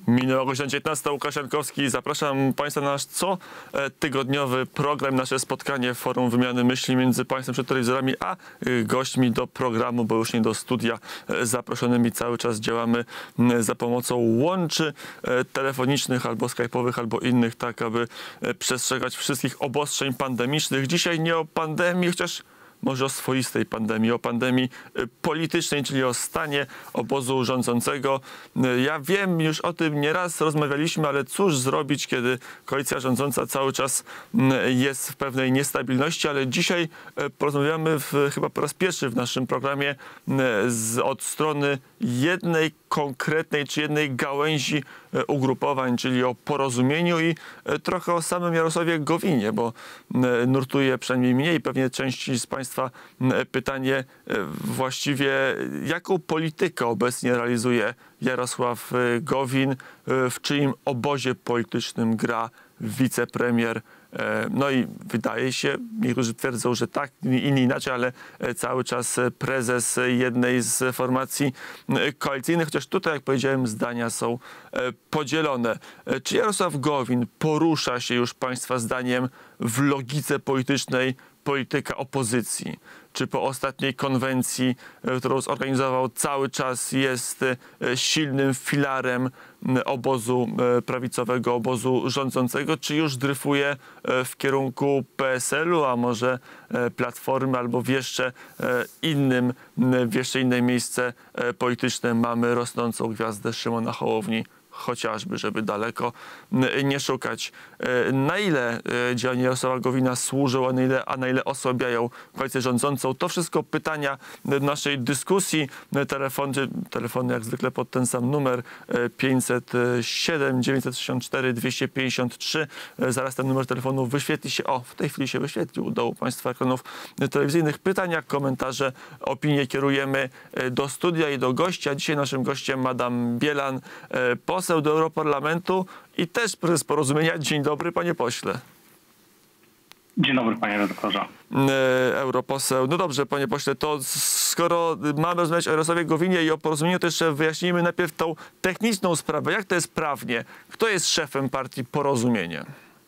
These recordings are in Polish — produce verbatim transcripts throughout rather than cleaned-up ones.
Minęła godzina dziewiętnasta. Łukasz Jankowski. Zapraszam Państwa na nasz cotygodniowy program, nasze spotkanie, forum wymiany myśli między Państwem przed telewizorami a gośćmi do programu, bo już nie do studia zaproszonymi. Cały czas działamy za pomocą łączy telefonicznych albo skype'owych, albo innych, tak aby przestrzegać wszystkich obostrzeń pandemicznych. Dzisiaj nie o pandemii, chociaż może o swoistej pandemii, o pandemii politycznej, czyli o stanie obozu rządzącego. Ja wiem, już o tym nieraz rozmawialiśmy, ale cóż zrobić, kiedy koalicja rządząca cały czas jest w pewnej niestabilności, ale dzisiaj porozmawiamy w, chyba po raz pierwszy w naszym programie z, od strony jednej konkretnej czy jednej gałęzi ugrupowań, czyli o Porozumieniu i trochę o samym Jarosławie Gowinie, bo nurtuje przynajmniej mnie i pewnie części z Państwa pytanie właściwie, jaką politykę obecnie realizuje Jarosław Gowin, w czyim obozie politycznym gra wicepremier. No i wydaje się, niektórzy twierdzą, że tak, inni inaczej, ale cały czas prezes jednej z formacji koalicyjnych, chociaż tutaj, jak powiedziałem, zdania są podzielone. Czy Jarosław Gowin porusza się już Państwa zdaniem w logice politycznej polityka opozycji? Czy po ostatniej konwencji, którą zorganizował, cały czas jest silnym filarem obozu prawicowego, obozu rządzącego, czy już dryfuje w kierunku P S L-u, a może Platformy, albo w jeszcze innym, w jeszcze inne miejsce polityczne mamy rosnącą gwiazdę Szymona Hołowni, chociażby, żeby daleko nie szukać. Na ile działania Jarosława Gowina służą, a na ile, a na ile osłabiają koalicję rządzącą? To wszystko pytania naszej dyskusji. Telefony, telefony jak zwykle pod ten sam numer pięćset siedem, dziewięćset sześćdziesiąt cztery, dwieście pięćdziesiąt trzy. Zaraz ten numer telefonu wyświetli się. O, w tej chwili się wyświetlił u dołu Państwa ekranów telewizyjnych. Pytania, komentarze, opinie kierujemy do studia i do gościa. Dzisiaj naszym gościem Adam Bielan, poseł do Europarlamentu i też prezes Porozumienia. Dzień dobry, panie pośle. Dzień dobry, panie redaktorze. Europoseł. No dobrze, panie pośle, to skoro mamy rozmawiać o Jarosławie Gowinie i o Porozumieniu, to jeszcze wyjaśnijmy najpierw tą techniczną sprawę. Jak to jest prawnie? Kto jest szefem partii Porozumienie?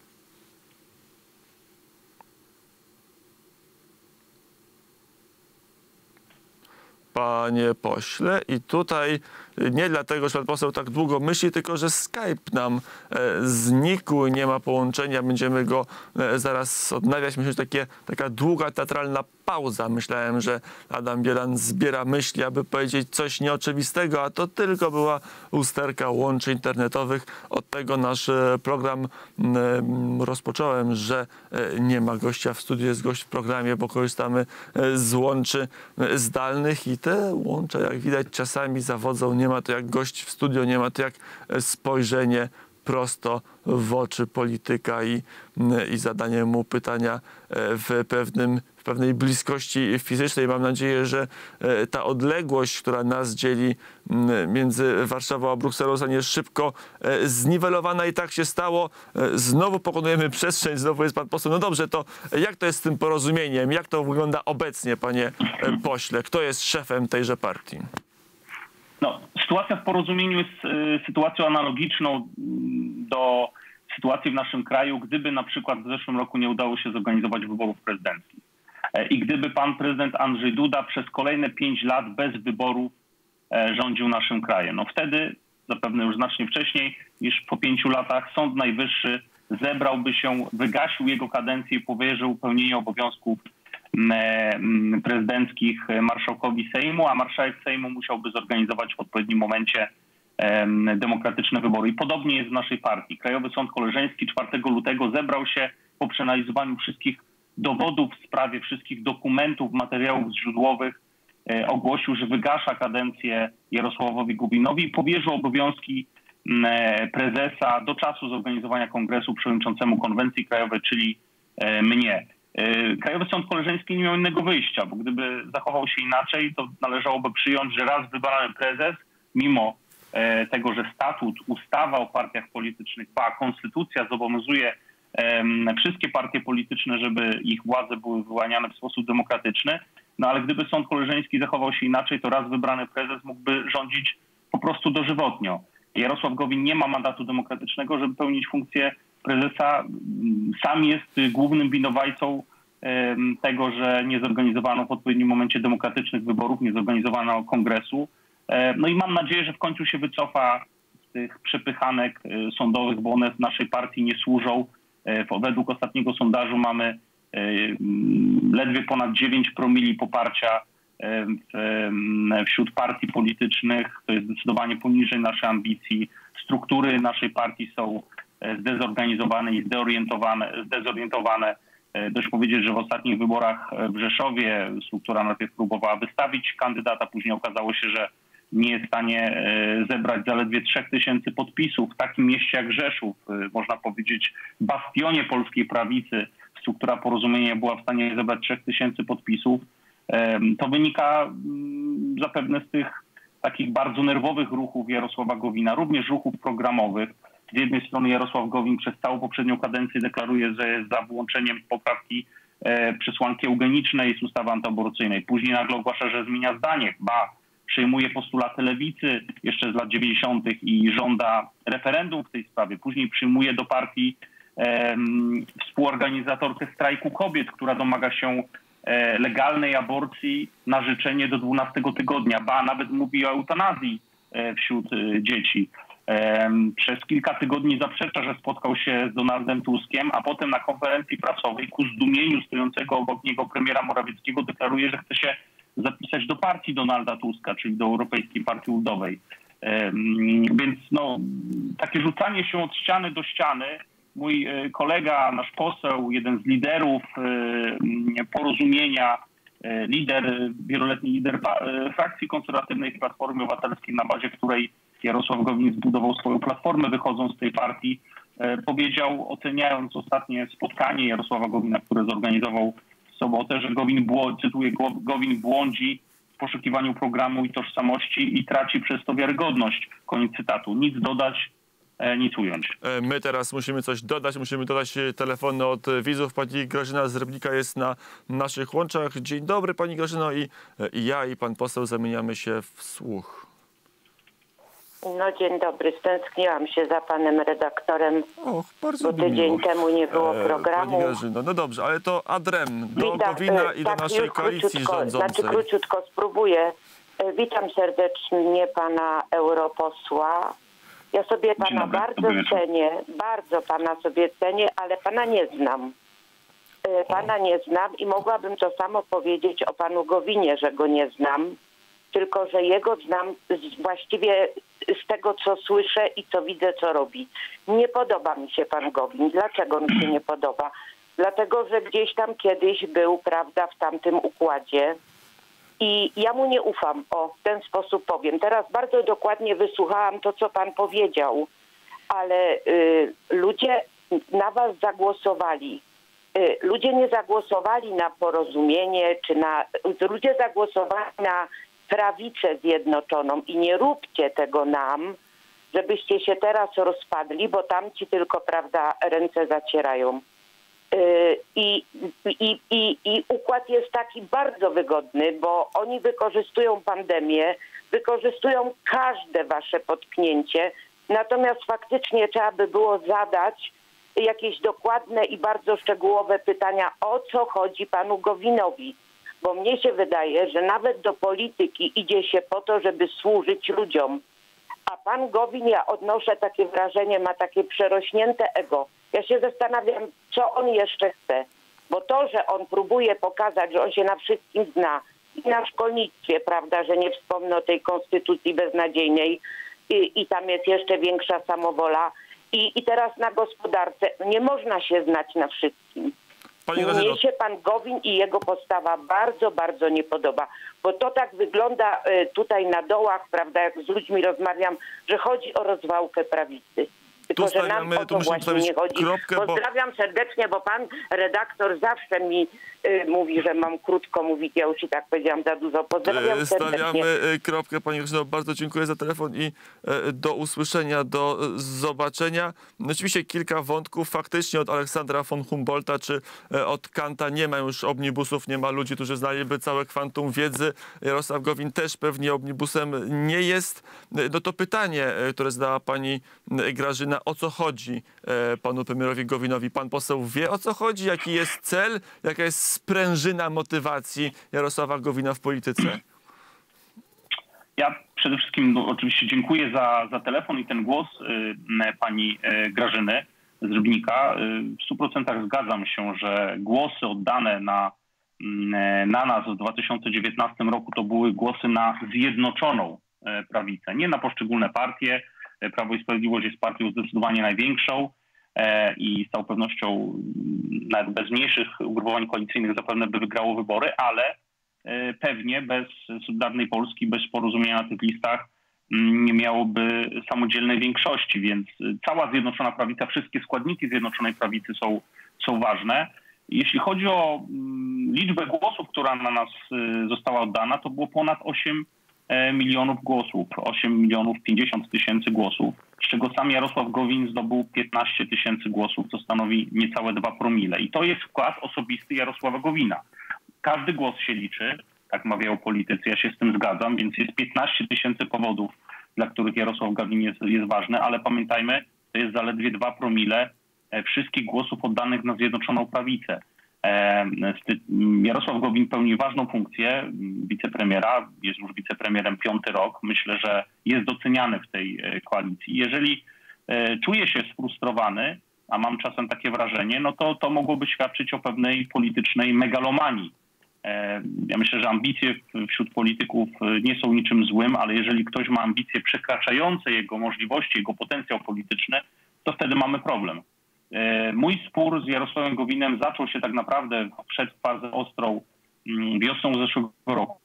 Panie pośle, i tutaj nie dlatego, że pan poseł tak długo myśli, tylko że Skype nam znikł, nie ma połączenia, będziemy go zaraz odnawiać. Myślę, że takie, taka długa, teatralna pauza. Myślałem, że Adam Bielan zbiera myśli, aby powiedzieć coś nieoczywistego, a to tylko była usterka łączy internetowych. Od tego nasz program rozpocząłem, że nie ma gościa w studiu, jest gość w programie, bo korzystamy z łączy zdalnych i te łącza, jak widać, czasami zawodzą. Nie ma to jak gość w studio, nie ma to jak spojrzenie prosto w oczy polityka i, i zadanie mu pytania w, pewnym, w pewnej bliskości fizycznej. Mam nadzieję, że ta odległość, która nas dzieli między Warszawą a Brukselą, zostanie szybko zniwelowana i tak się stało. Znowu pokonujemy przestrzeń, znowu jest pan poseł. No dobrze, to jak to jest z tym Porozumieniem? Jak to wygląda obecnie, panie pośle? Kto jest szefem tejże partii? No, sytuacja w Porozumieniu jest y, sytuacją analogiczną do sytuacji w naszym kraju, gdyby na przykład w zeszłym roku nie udało się zorganizować wyborów prezydenckich. E, I gdyby pan prezydent Andrzej Duda przez kolejne pięć lat bez wyborów e, rządził naszym krajem. No wtedy, zapewne już znacznie wcześniej niż po pięciu latach, Sąd Najwyższy zebrałby się, wygasił jego kadencję i powierzył pełnienie obowiązków prezydenckich marszałkowi Sejmu, a marszałek Sejmu musiałby zorganizować w odpowiednim momencie demokratyczne wybory. I podobnie jest w naszej partii. Krajowy Sąd Koleżeński czwartego lutego zebrał się po przeanalizowaniu wszystkich dowodów w sprawie, wszystkich dokumentów, materiałów źródłowych, ogłosił, że wygasza kadencję Jarosławowi Gowinowi i powierzył obowiązki prezesa do czasu zorganizowania kongresu przewodniczącemu konwencji krajowej, czyli mnie. Krajowy Sąd Koleżeński nie miał innego wyjścia, bo gdyby zachował się inaczej, to należałoby przyjąć, że raz wybrany prezes, mimo tego, że statut, ustawa o partiach politycznych, ba, konstytucja zobowiązuje wszystkie partie polityczne, żeby ich władze były wyłaniane w sposób demokratyczny, no ale gdyby Sąd Koleżeński zachował się inaczej, to raz wybrany prezes mógłby rządzić po prostu dożywotnio. Jarosław Gowin nie ma mandatu demokratycznego, żeby pełnić funkcję prezesa. Sam jest głównym winowajcą tego, że nie zorganizowano w odpowiednim momencie demokratycznych wyborów, nie zorganizowano kongresu. No i mam nadzieję, że w końcu się wycofa z tych przepychanek sądowych, bo one w naszej partii nie służą. Według ostatniego sondażu mamy ledwie ponad dziewięć promili poparcia wśród partii politycznych. To jest zdecydowanie poniżej naszej ambicji. Struktury naszej partii są zdezorganizowane i zdezorientowane. zdezorientowane. Dość powiedzieć, że w ostatnich wyborach w Rzeszowie struktura najpierw próbowała wystawić kandydata, później okazało się, że nie jest w stanie zebrać zaledwie trzech tysięcy podpisów. W takim mieście jak Rzeszów, można powiedzieć bastionie polskiej prawicy, struktura Porozumienia była w stanie zebrać trzech tysięcy podpisów. To wynika zapewne z tych takich bardzo nerwowych ruchów Jarosława Gowina, również ruchów programowych. Z jednej strony Jarosław Gowin przez całą poprzednią kadencję deklaruje, że jest za wyłączeniem poprawki e, przesłanki eugenicznej z ustawy antyaborcyjnej. Później nagle ogłasza, że zmienia zdanie, ba, przyjmuje postulaty lewicy jeszcze z lat dziewięćdziesiątych i żąda referendum w tej sprawie. Później przyjmuje do partii e, współorganizatorkę strajku kobiet, która domaga się e, legalnej aborcji na życzenie do dwunastego tygodnia, ba, nawet mówi o eutanazji e, wśród e, dzieci. Przez kilka tygodni zaprzecza, że spotkał się z Donaldem Tuskiem, a potem na konferencji prasowej ku zdumieniu stojącego obok niego premiera Morawieckiego deklaruje, że chce się zapisać do partii Donalda Tuska, czyli do Europejskiej Partii Ludowej. Więc no, takie rzucanie się od ściany do ściany. Mój kolega, nasz poseł, jeden z liderów Porozumienia, lider, wieloletni lider frakcji konserwatywnej w Platformie Obywatelskiej, na bazie której Jarosław Gowin zbudował swoją platformę wychodząc z tej partii, powiedział, oceniając ostatnie spotkanie Jarosława Gowina, które zorganizował w sobotę, że Gowin, cytuję, Gowin błądzi w poszukiwaniu programu i tożsamości i traci przez to wiarygodność. Koniec cytatu. Nic dodać, nic ująć. My teraz musimy coś dodać, musimy dodać telefony od widzów. Pani Grażyna z Rybnika jest na naszych łączach. Dzień dobry, pani Grażyno, i, i ja i pan poseł zamieniamy się w słuch. No dzień dobry, stęskniłam się za panem redaktorem, Och, bardzo bo tydzień miło. temu nie było programu. Pani Grażyno, no dobrze, ale to adrem do Witam, Gowina i tak, do naszej już koalicji króciutko, rządzącej. Znaczy króciutko spróbuję. Witam serdecznie pana europosła. Ja sobie pana dobry, bardzo dobry cenię, bardzo pana sobie cenię, ale pana nie znam. Pana nie znam i mogłabym to samo powiedzieć o panu Gowinie, że go nie znam. Tylko że jego znam z, właściwie z tego, co słyszę i co widzę, co robi. Nie podoba mi się pan Gowin. Dlaczego mi się nie podoba? Dlatego, że gdzieś tam kiedyś był, prawda, w tamtym układzie i ja mu nie ufam. O, w ten sposób powiem. Teraz bardzo dokładnie wysłuchałam to, co pan powiedział, ale y, ludzie na was zagłosowali. Y, ludzie nie zagłosowali na Porozumienie, czy na... Ludzie zagłosowali na prawicę zjednoczoną i nie róbcie tego nam, żebyście się teraz rozpadli, bo tamci tylko, prawda, ręce zacierają. Yy, i, i, i, I układ jest taki bardzo wygodny, bo oni wykorzystują pandemię, wykorzystują każde wasze potknięcie, natomiast faktycznie trzeba by było zadać jakieś dokładne i bardzo szczegółowe pytania, o co chodzi panu Gowinowi. Bo mnie się wydaje, że nawet do polityki idzie się po to, żeby służyć ludziom. A pan Gowin, ja odnoszę takie wrażenie, ma takie przerośnięte ego. Ja się zastanawiam, co on jeszcze chce. Bo to, że on próbuje pokazać, że on się na wszystkim zna, i na szkolnictwie, prawda, że nie wspomnę o tej konstytucji beznadziejnej i, i tam jest jeszcze większa samowola. I, I teraz na gospodarce nie można się znać na wszystkim. Mnie się pan Gowin i jego postawa bardzo, bardzo nie podoba, bo to tak wygląda tutaj na dołach, prawda, jak z ludźmi rozmawiam, że chodzi o rozwałkę prawicy. Tylko, tu że nam stawiamy, o tu to musimy właśnie postawić nie chodzi. kropkę, bo... Pozdrawiam serdecznie, bo pan redaktor zawsze mi y, mówi, że mam krótko mówić. Ja już i tak powiedziałam za dużo. Pozdrawiam serdecznie. Stawiamy kropkę, pani Grażyno. Bardzo dziękuję za telefon i do usłyszenia, do zobaczenia. Oczywiście kilka wątków. Faktycznie od Aleksandra von Humboldta czy od Kanta nie ma już omnibusów, nie ma ludzi, którzy znaliby całe kwantum wiedzy. Jarosław Gowin też pewnie omnibusem nie jest. No to pytanie, które zadała pani Grażyna, o co chodzi panu premierowi Gowinowi? Pan poseł wie, o co chodzi? Jaki jest cel? Jaka jest sprężyna motywacji Jarosława Gowina w polityce? Ja przede wszystkim no, oczywiście dziękuję za, za telefon i ten głos y, pani y, Grażyny z Rybnika. Y, w stu procentach zgadzam się, że głosy oddane na, y, na nas w dwa tysiące dziewiętnastym roku to były głosy na zjednoczoną y, prawicę, nie na poszczególne partie. Prawo i Sprawiedliwość jest partią zdecydowanie największą y, i z całą pewnością y, nawet bez mniejszych ugrupowań koalicyjnych zapewne by wygrało wybory, ale pewnie bez Solidarnej Polski, bez porozumienia na tych listach nie miałoby samodzielnej większości, więc cała Zjednoczona Prawica, wszystkie składniki Zjednoczonej Prawicy są, są ważne. Jeśli chodzi o liczbę głosów, która na nas została oddana, to było ponad osiem milionów głosów, osiem milionów pięćdziesiąt tysięcy głosów, z czego sam Jarosław Gowin zdobył piętnaście tysięcy głosów, co stanowi niecałe dwa promile. I to jest wkład osobisty Jarosława Gowina. Każdy głos się liczy, tak mawiają politycy, ja się z tym zgadzam, więc jest piętnaście tysięcy powodów, dla których Jarosław Gowin jest, jest ważny, ale pamiętajmy, to jest zaledwie dwa promile wszystkich głosów oddanych na Zjednoczoną Prawicę. Jarosław Gowin pełni ważną funkcję wicepremiera, jest już wicepremierem piąty rok. Myślę, że jest doceniany w tej koalicji. Jeżeli czuje się sfrustrowany, a mam czasem takie wrażenie, no to to mogłoby świadczyć o pewnej politycznej megalomanii. Ja myślę, że ambicje wśród polityków nie są niczym złym, ale jeżeli ktoś ma ambicje przekraczające jego możliwości, jego potencjał polityczny, to wtedy mamy problem. Mój spór z Jarosławem Gowinem zaczął się tak naprawdę, wszedł w fazę ostrą wiosną zeszłego roku.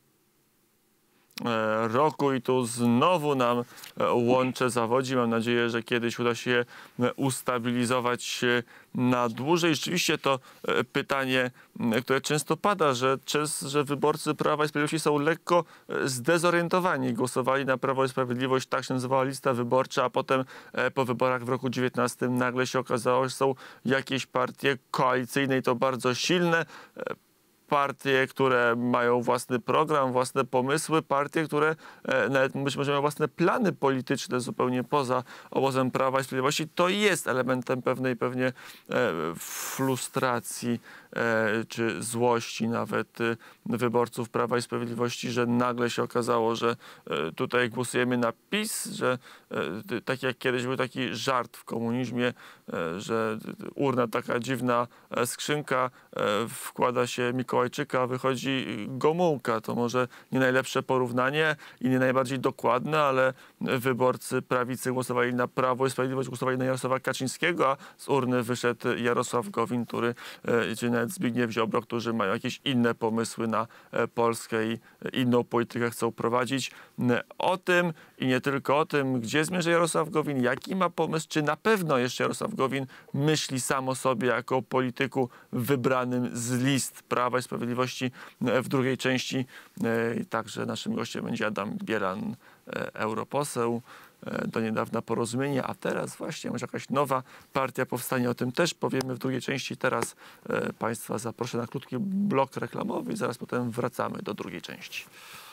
roku i tu znowu nam łącze zawodzi. Mam nadzieję, że kiedyś uda się ustabilizować na dłużej. Rzeczywiście to pytanie, które często pada, że, że wyborcy Prawa i Sprawiedliwości są lekko zdezorientowani. Głosowali na Prawo i Sprawiedliwość, tak się nazywała lista wyborcza, a potem po wyborach w roku dziewiętnastym nagle się okazało, że są jakieś partie koalicyjne i to bardzo silne. Partie, które mają własny program, własne pomysły, partie, które e, nawet być może mają własne plany polityczne zupełnie poza obozem Prawa i Sprawiedliwości. To jest elementem pewnej pewnie e, frustracji e, czy złości nawet e, wyborców Prawa i Sprawiedliwości, że nagle się okazało, że e, tutaj głosujemy na PiS, że e, tak jak kiedyś był taki żart w komunizmie, e, że urna, taka dziwna e, skrzynka, e, wkłada się Mikołaj Mikołajczyka, wychodzi Gomułka. To może nie najlepsze porównanie i nie najbardziej dokładne, ale wyborcy prawicy głosowali na Prawo i Sprawiedliwość, głosowali na Jarosława Kaczyńskiego, a z urny wyszedł Jarosław Gowin, który, czy nawet Zbigniew Ziobro, którzy mają jakieś inne pomysły na Polskę i inną politykę chcą prowadzić. O tym i nie tylko o tym, gdzie zmierza Jarosław Gowin, jaki ma pomysł, czy na pewno jeszcze Jarosław Gowin myśli sam o sobie jako o polityku wybranym z list Prawa i Sprawiedliwości w drugiej części. Także naszym gościem będzie Adam Bielan, europoseł, do niedawna Porozumienie, a teraz właśnie może jakaś nowa partia powstanie. O tym też powiemy w drugiej części. Teraz Państwa zaproszę na krótki blok reklamowy i zaraz potem wracamy do drugiej części.